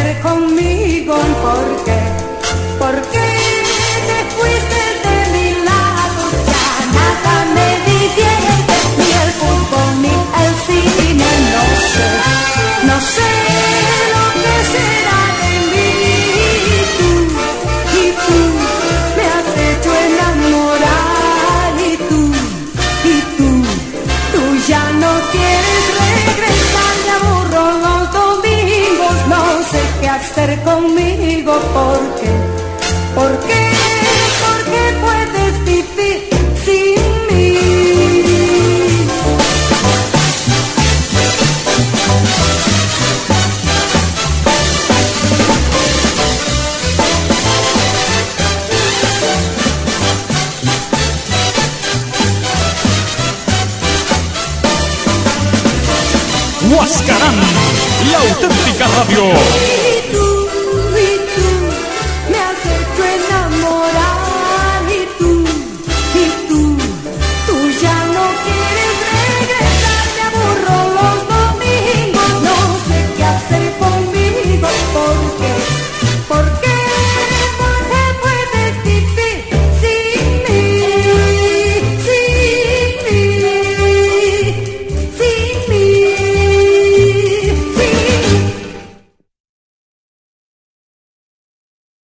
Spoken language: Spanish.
hacer conmigo? ¿Por qué? ¿Por qué te fuiste de mi lado? Ya nada me divierte, ni el fútbol ni el cine. No sé lo que será de mí. Y tú me has hecho enamorar. Y tú ya no quieres regresar. Me aburro los domingos, no sé qué hacer conmigo. ¿Por qué? ¿Por qué? ¿Por qué puedes vivir sin mí? Huascarán, la auténtica radio.